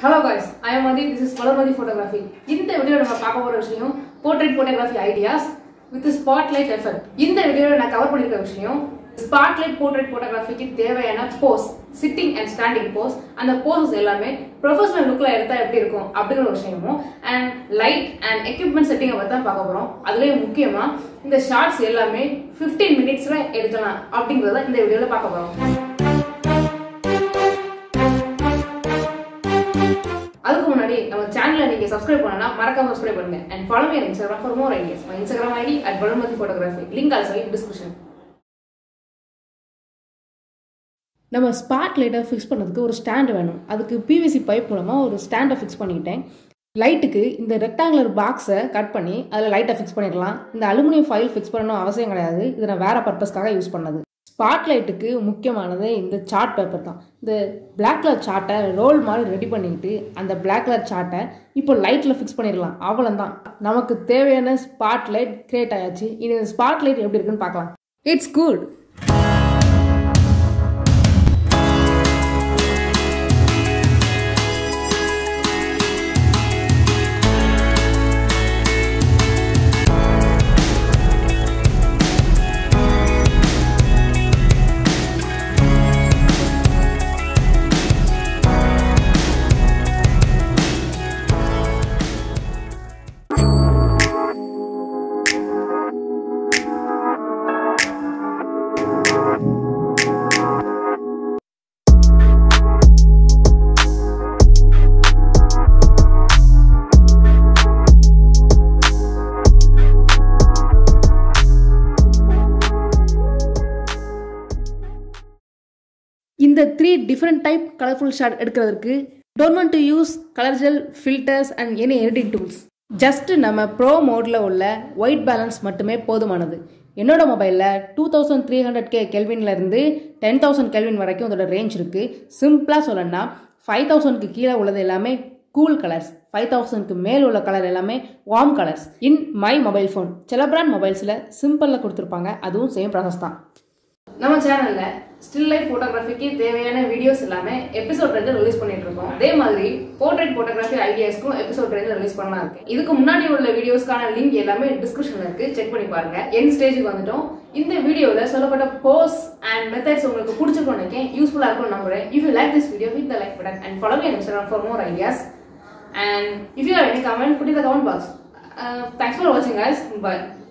Hello guys, I am Adi. This is portraitphotography. In this video, we will talk about portrait photography ideas with the spotlight effect. In this video, we will cover spotlight portrait photography ki thevayana pose, sitting and standing pose, and the poses ellame professional look la edutha eppadi irukum அப்படிங்கற ஒரு விஷயமும் and light and equipment setting பத்தி தான் பார்க்க போறோம். அதுலயே முக்கியமா இந்த ஷாட்ஸ் எல்லாமே 15 minutesல எடுக்கலாம் அப்படிங்கறத இந்த வீடியோல பார்க்க போறோம். அதுக்கு முன்னாடி நம்ம சேனலை நீங்க subscribe பண்ணனா மறக்காம subscribe பண்ணுங்க and follow me on Instagram for more ideas. My Instagram ID @portraitphotography. Link also in description. நம்ம ஸ்பாட்லைட்டை ஃபிக்ஸ் பண்ணுறதுக்கு ஒரு ஸ்டாண்டு வேணும். அதுக்கு பிவிசி பைப் மூலமாக ஒரு ஸ்டாண்டை ஃபிக்ஸ் பண்ணிக்கிட்டேன். லைட்டுக்கு இந்த ரெக்டாங்குலர் பாக்ஸை கட் பண்ணி அதில் லைட்டை ஃபிக்ஸ் பண்ணிடலாம். இந்த அலுமினியம் ஃபைல் ஃபிக்ஸ் பண்ணணும் அவசியம் கிடையாது. இதை நான் வேறு பர்பஸ்க்காக யூஸ் பண்ணது. ஸ்பாட்லைட்டுக்கு முக்கியமானது இந்த சார்ட் பேப்பர் தான். இந்த பிளாக் கலர் சார்ட்டை ரோல் மாதிரி ரெடி பண்ணிக்கிட்டு அந்த பிளாக் கலர் சார்ட்டை இப்போ லைட்டில் ஃபிக்ஸ் பண்ணிடலாம். அவ்வளோதான், நமக்கு தேவையான ஸ்பாட்லைட் கிரியேட் ஆயாச்சு. இது இந்த ஸ்பாட்லைட் எப்படி இருக்குன்னு பார்க்கலாம். It's good. இந்த 3 different type colorful shot எடுக்கிறதுக்கு don't want to use color gel, filters and any editing tools. just நம்ம ப்ரோ மோடில் உள்ள ஒயிட் பேலன்ஸ் மட்டுமே போதுமானது. என்னோட மொபைலில் 2300K கெல்வின்லேருந்து 10,000 கெல்வின் வரைக்கும் அதோட ரேஞ்ச் இருக்குது. சிம்பிளாக சொல்லணும்னா 5000க்கு கீழே உள்ளது எல்லாமே கூல் கலர்ஸ், 5000க்கு மேல் உள்ள கலர் எல்லாமே warm colours. In my mobile phone சில பிராண்ட் மொபைல்ஸில் சிம்பிளில் கொடுத்துருப்பாங்க, அதுவும் சேம் ப்ராசஸ் தான். நம்ம சேனலில் ஸ்டில் லைஃப் ஃபோட்டோகிராஃபிக்கு தேவையான வீடியோஸ் எல்லாமே எபிசோட் 2 ரிலீஸ் பண்ணிட்டு இருக்கோம். அதே மாதிரி போர்ட்ரைட் ஃபோட்டோகிராஃபி ஐடியாஸ்க்கும் எபிசோட் 2 ரிலீஸ் பண்ணலாம் இருக்கு. இதுக்கு முன்னாடி உள்ள வீடியோஸ்க்கான லிங்க் எல்லாமே டிஸ்கிரிப்ஷன்ல இருக்கு, செக் பண்ணி பாருங்க. என் ஸ்டேஜுக்கு வந்துட்டோம். இந்த வீடியோவில் சொல்லப்பட்ட போஸ் அண்ட் மெத்தட்ஸ் உங்களுக்கு பிடிச்சிருக்கும் நினைக்கிறேன், யூஸ்ஃபுல்லாக இருக்கும் நம்புறேன். If you like this video, hit the like button and follow me on Instagram for more ideas. And if you have any comment, put in the comment box. Thanks for watching guys. Bye.